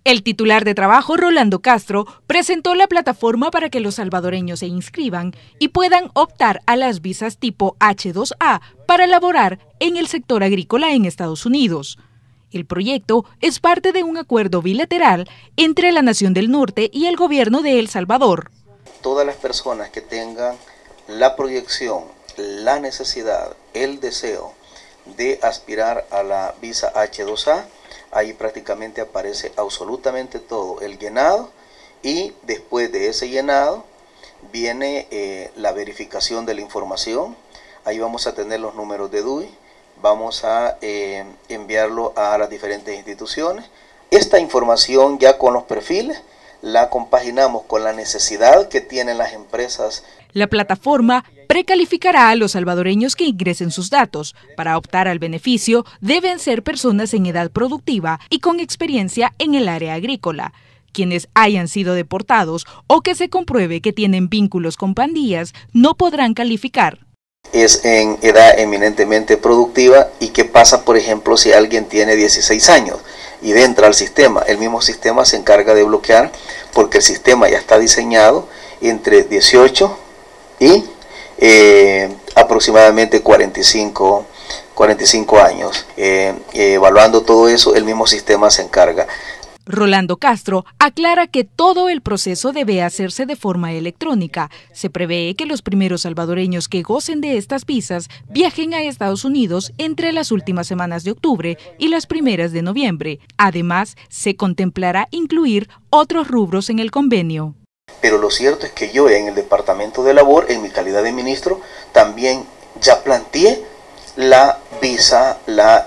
El titular de Trabajo, Rolando Castro, presentó la plataforma para que los salvadoreños se inscriban y puedan optar a las visas tipo H2A para laborar en el sector agrícola en Estados Unidos. El proyecto es parte de un acuerdo bilateral entre la Nación del Norte y el gobierno de El Salvador. Todas las personas que tengan la proyección, la necesidad, el deseo de aspirar a la visa H2A, ahí prácticamente aparece absolutamente todo el llenado, y después de ese llenado viene la verificación de la información. Ahí vamos a tener los números de DUI, vamos a enviarlo a las diferentes instituciones. Esta información ya con los perfiles la compaginamos con la necesidad que tienen las empresas. La plataforma precalificará a los salvadoreños que ingresen sus datos. Para optar al beneficio, deben ser personas en edad productiva y con experiencia en el área agrícola. Quienes hayan sido deportados o que se compruebe que tienen vínculos con pandillas no podrán calificar. Es en edad eminentemente productiva. ¿Y qué pasa, por ejemplo, si alguien tiene 16 años y entra al sistema? El mismo sistema se encarga de bloquear, porque el sistema ya está diseñado entre 18 y aproximadamente 45 años. Evaluando todo eso, el mismo sistema se encarga. Rolando Castro aclara que todo el proceso debe hacerse de forma electrónica. Se prevé que los primeros salvadoreños que gocen de estas visas viajen a Estados Unidos entre las últimas semanas de octubre y las primeras de noviembre. Además, se contemplará incluir otros rubros en el convenio. Pero lo cierto es que yo en el Departamento de Labor, en mi calidad de ministro, también ya planteé la visa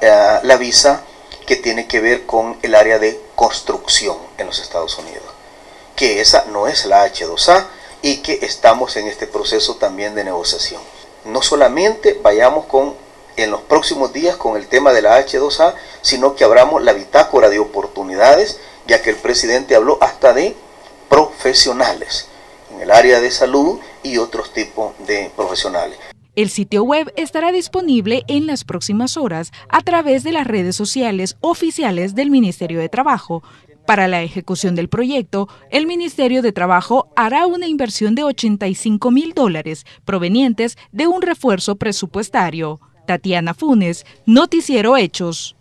que tiene que ver con el área de construcción en los Estados Unidos, que esa no es la H2A y que estamos en este proceso también de negociación. No solamente vayamos en los próximos días con el tema de la H2A, sino que abramos la bitácora de oportunidades, ya que el presidente habló hasta de profesionales en el área de salud y otros tipos de profesionales. El sitio web estará disponible en las próximas horas a través de las redes sociales oficiales del Ministerio de Trabajo. Para la ejecución del proyecto, el Ministerio de Trabajo hará una inversión de $85,000 provenientes de un refuerzo presupuestario. Tatiana Funes, Noticiero Hechos.